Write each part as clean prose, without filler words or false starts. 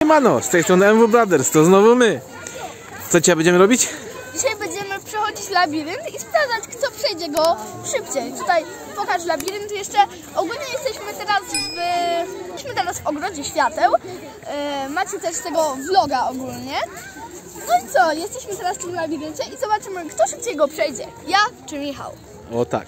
Mano, z tej strony MW Brothers, to znowu my. Co dzisiaj będziemy robić? Dzisiaj będziemy przechodzić labirynt i sprawdzać, kto przejdzie go szybciej. Tutaj pokaż labirynt jeszcze. Ogólnie jesteśmy teraz w ogrodzie świateł. Macie też tego vloga ogólnie. No i co, jesteśmy teraz w tym labiryncie i zobaczymy, kto szybciej go przejdzie. Ja czy Michał? O tak.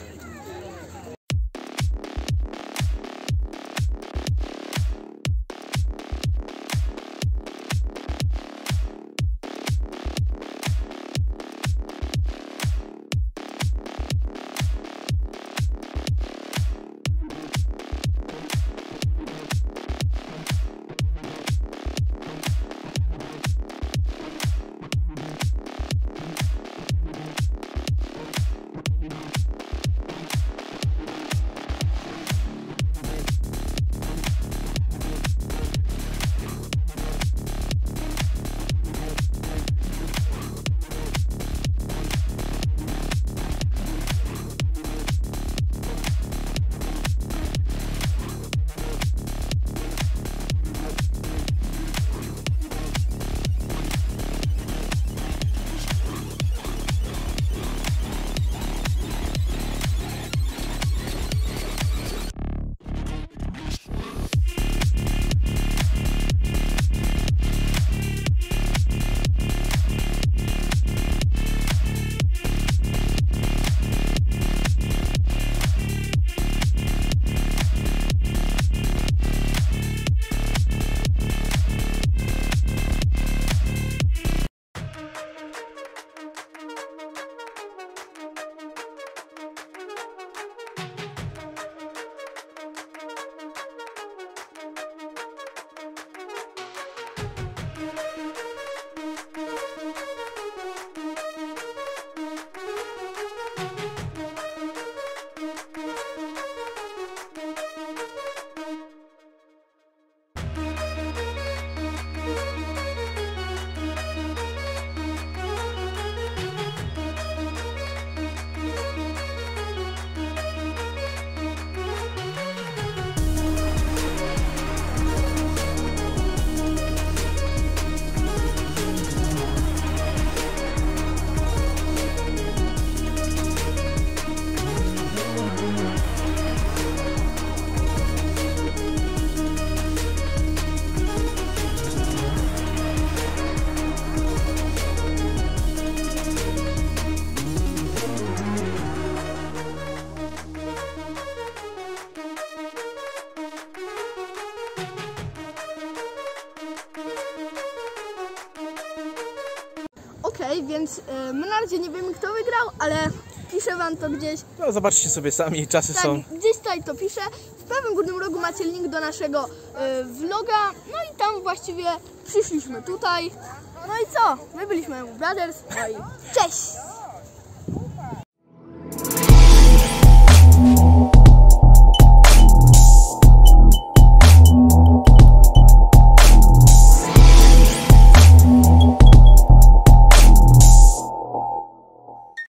Okej, więc my na razie nie wiemy, kto wygrał, ale piszę wam to gdzieś. No zobaczcie sobie sami, czasy tak, są. Gdzieś tutaj to piszę. W prawym górnym rogu macie link do naszego vloga. No i tam właściwie przyszliśmy tutaj. No i co? My byliśmy MW Brothers. No i cześć!